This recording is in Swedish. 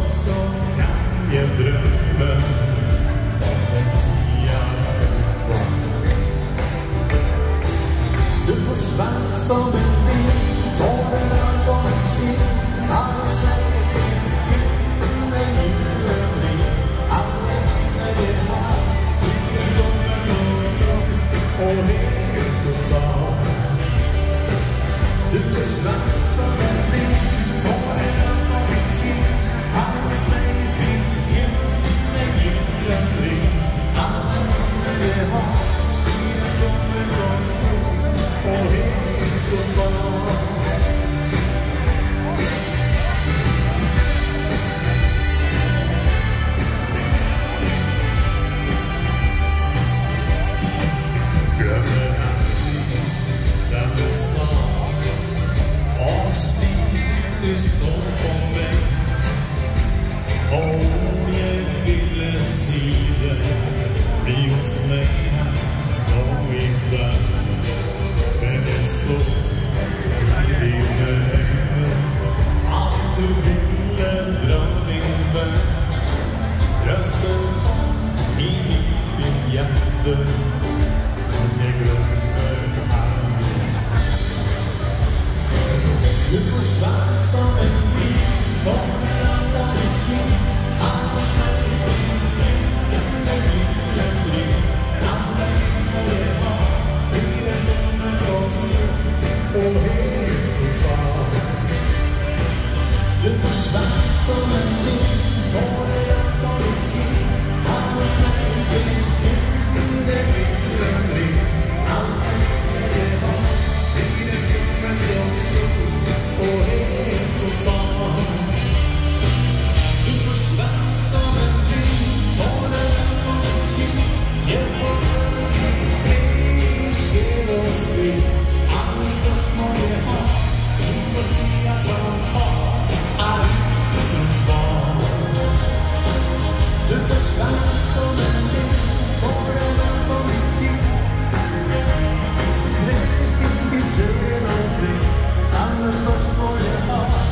så kan jag drömma om en tidigare gång. Du försvann som en vind, som en ögon kind. Alls när det finns kring en julen ring. Alla vinner det här i en tommen som står och helt total. Du försvann som en vind, som en ögon kind. Alls när det finns kring en julen ring. Alla vinner det här i en tommen som står och helt total. Du står på mig om jag ville se dig bli hos mig och ikväll. Men det är så det är att du ville dra din vän. Trösten kom in i din hjärta. Jag glömmer aldrig. Du försvann som en vind, som en annan kind. Alls när det finns kring en julen ring. Alla vinner det har i en tunnel som slut och helt total. Du försvann som en vind, som en annan kind. Alls när det finns kring en julen ring. Alla vinner det har i en tunnel som slut och helt total. Du försvann som en vind, som en annan kind. Hjälp och fler sker och se. Alla spörsmål jag har, inför som har allt svar. Du försvann som en vind, som en annan kind. Fler sker och se. Alla spörsmål jag har